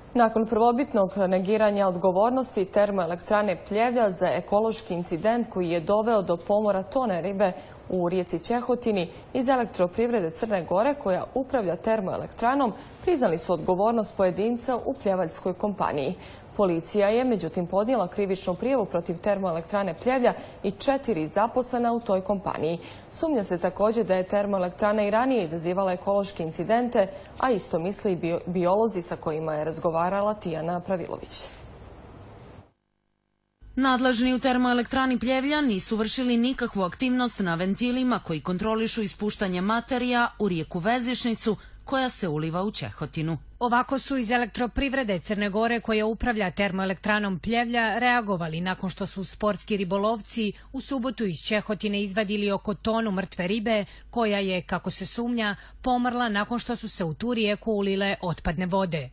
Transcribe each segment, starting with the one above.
Nakon prvobitnog negiranja odgovornosti termoelektrane Pljevlja za ekološki incident koji je doveo do pomora tone ribe u rijeci Ćehotini, iz Elektroprivrede Crne Gore, koja upravlja termoelektranom, priznali su odgovornost pojedinca u pljevaljskoj kompaniji. Policija je međutim podnijela krivičnu prijavu protiv termoelektrane Pljevlja i 4 zaposlena u toj kompaniji. Sumnja se također da je termoelektrana i ranije izazivala ekološke incidente, a isto misle i biolozi sa kojima je razgovarala Tijana Pravilović. Nadležni u termoelektrani Pljevlja nisu vršili nikakvu aktivnost na ventilima koji kontrolišu ispuštanje materija u rijeku Vezišnicu koja se uliva u Ćehotinu. Ovako su iz Elektroprivrede Crne Gore, koja upravlja termoelektranom Pljevlja, reagovali nakon što su sportski ribolovci u subotu iz Ćehotine izvadili oko tonu mrtve ribe, koja je, kako se sumnja, pomrla nakon što su se u tu rijeku ulile otpadne vode.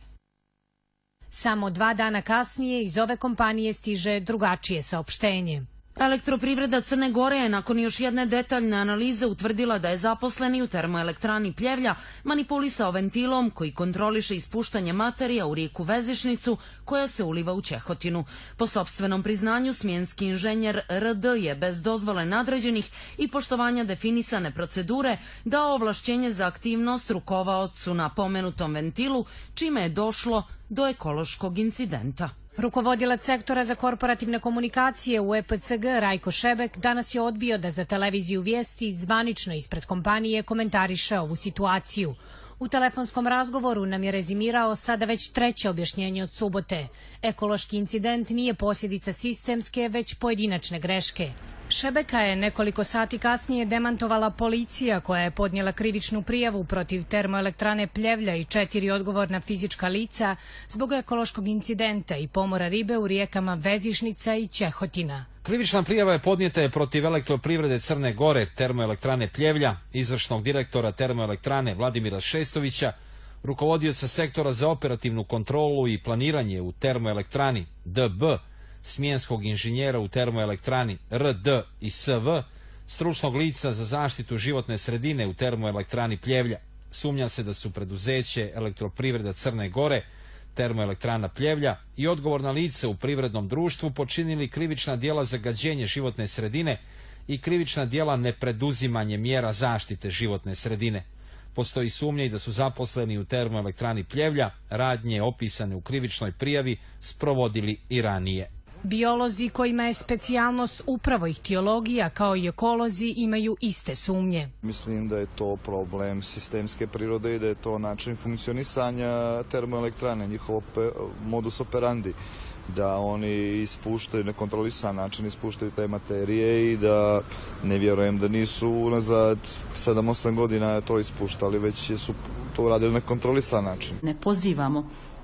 Samo 2 dana kasnije iz ove kompanije stiže drugačije saopštenje. Elektroprivreda Crne Gore je nakon još jedne detaljne analize utvrdila da je zaposleni u termoelektrani Pljevlja manipulisao ventilom koji kontroliše ispuštanje materija u rijeku Vezišnicu koja se uliva u Ćehotinu. Po sopstvenom priznanju, smjenski inženjer RD je bez dozvole nadređenih i poštovanja definisane procedure dao ovlašćenje za aktivnost rukovaocu na pomenutom ventilu, čime je došlo do ekološkog incidenta. Rukovodilac sektora za korporativne komunikacije u EPCG Rajko Šebek danas je odbio da za televiziju Vijesti zvanično ispred kompanije komentariše ovu situaciju. U telefonskom razgovoru nam je rezimirao sada već 3. objašnjenje od subote. Ekološki incident nije posljedica sistemske, već pojedinačne greške. Šebeka je nekoliko sati kasnije demantovala policija, koja je podnijela krivičnu prijavu protiv termoelektrane Pljevlja i 4 odgovorna fizička lica zbog ekološkog incidenta i pomora ribe u rijekama Vezišnica i Ćehotina. Krivična prijava je podnijeta protiv Elektroprivrede Crne Gore, termoelektrane Pljevlja, izvršnog direktora termoelektrane Vladimira Šestovića, rukovodioca sektora za operativnu kontrolu i planiranje u termoelektrani DB, smjenskog inženjera u termoelektrani RD i SV, stručnog lica za zaštitu životne sredine u termoelektrani Pljevlja. Sumnja se da su preduzeće Elektroprivreda Crne Gore, termoelektrana Pljevlja i odgovorna lica u privrednom društvu počinili krivična djela zagađenja životne sredine i krivična djela nepreduzimanje mjera zaštite životne sredine. Postoji sumnja i da su zaposleni u termoelektrani Pljevlja radnje opisane u krivičnoj prijavi sprovodili i ranije. Biolozi, kojima je specijalnost upravo ihtiologija, kao i ekolozi, imaju iste sumnje. Mislim da je to problem sistemske prirode i da je to način funkcionisanja termoelektrane, njihov modus operandi, da oni ispuštaju nekontrolisan način, ispuštaju te materije i da ne vjerujem da nisu unazad 7-8 godina to ispuštali, već su to uradili na kontrolisan način. Ne pozivamo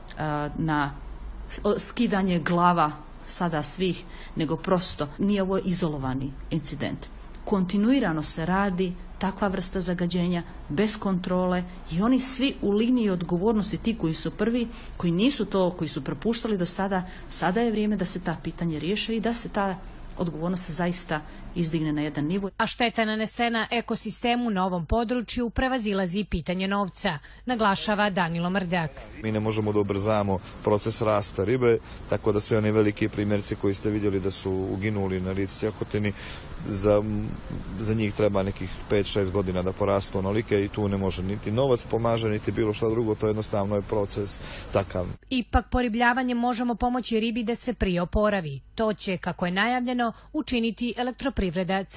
na skidanje glava sada svih, nego prosto nije ovo izolovani incident. Kontinuirano se radi takva vrsta zagađenja bez kontrole i oni svi u liniji odgovornosti, ti koji su prvi, koji nisu to, koji su propuštali do sada, sada je vrijeme da se ta pitanja riješe i da se ta odgovornost zaista izdigne na jedan nivo. A šteta nanesena ekosistemu na ovom području prevazilazi pitanje novca, naglašava Danilo Mrdjak. Mi ne možemo da ubrzamo proces rasta ribe, tako da sve one velike primjerci koji ste vidjeli da su uginuli na rijeci Ćehotini, za njih treba nekih 5-6 godina da porastu onolike i tu ne može niti novac pomaže, niti bilo što drugo, to jednostavno je proces takav. Ipak poribljavanjem možemo pomoći ribi da se prije oporavi. To će, kako je najavljeno, učiniti Elektroprivreda